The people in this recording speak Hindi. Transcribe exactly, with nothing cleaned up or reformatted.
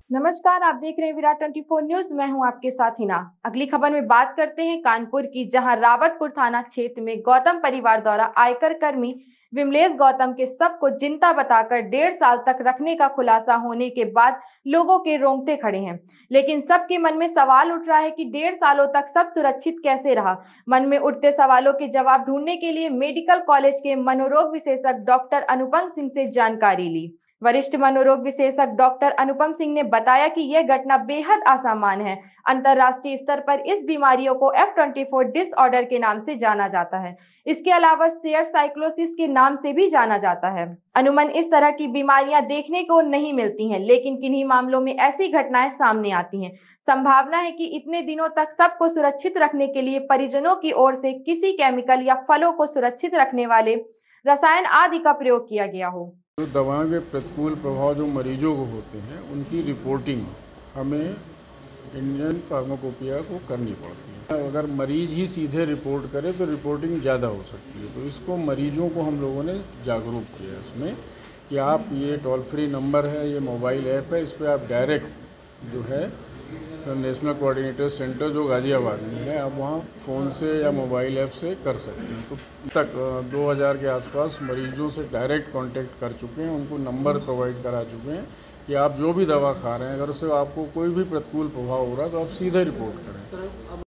नमस्कार, आप देख रहे हैं विराट चौबीस न्यूज। मैं हूं आपके साथ हिना। अगली खबर में बात करते हैं कानपुर की, जहां रावतपुर थाना क्षेत्र में गौतम परिवार द्वारा आयकर कर्मी विमलेश गौतम के शव को जिंदा बताकर डेढ़ साल तक रखने का खुलासा होने के बाद लोगों के रोंगटे खड़े हैं। लेकिन सबके मन में सवाल उठ रहा है कि डेढ़ सालों तक सब सुरक्षित कैसे रहा। मन में उठते सवालों के जवाब ढूंढने के लिए मेडिकल कॉलेज के मनोरोग विशेषज्ञ डॉक्टर अनुपम सिंह से जानकारी ली। वरिष्ठ मनोरोग विशेषज्ञ डॉक्टर अनुपम सिंह ने बताया कि यह घटना बेहद असामान्य है। अंतर्राष्ट्रीय स्तर पर इस बीमारियों को एफ ट्वेंटी फोर डिसऑर्डर के नाम से जाना जाता है। इसके अलावा शेयर साइक्लोसिस के नाम से भी जाना जाता है। अनुमन इस तरह की बीमारियां देखने को नहीं मिलती हैं, लेकिन किन्हीं मामलों में ऐसी घटनाएं सामने आती हैं। संभावना है कि इतने दिनों तक सबको सुरक्षित रखने के लिए परिजनों की ओर से किसी केमिकल या फलों को सुरक्षित रखने वाले रसायन आदि का प्रयोग किया गया हो। जो दवाओं के प्रतिकूल प्रभाव जो मरीजों को होते हैं, उनकी रिपोर्टिंग हमें इंडियन फार्माकोपिया को करनी पड़ती है। अगर मरीज ही सीधे रिपोर्ट करे तो रिपोर्टिंग ज़्यादा हो सकती है, तो इसको मरीजों को हम लोगों ने जागरूक किया इसमें कि आप ये टोल फ्री नंबर है, ये मोबाइल ऐप है, इस पर आप डायरेक्ट जो है नेशनल कोऑर्डिनेटर सेंटर जो गाजियाबाद में है, आप वहाँ फ़ोन से या मोबाइल ऐप से कर सकते हैं। तो तक दो हज़ार के आसपास मरीजों से डायरेक्ट कांटेक्ट कर चुके हैं, उनको नंबर प्रोवाइड करा चुके हैं कि आप जो भी दवा खा रहे हैं, अगर उससे आपको कोई भी प्रतिकूल प्रभाव हो रहा है तो आप सीधे रिपोर्ट करें।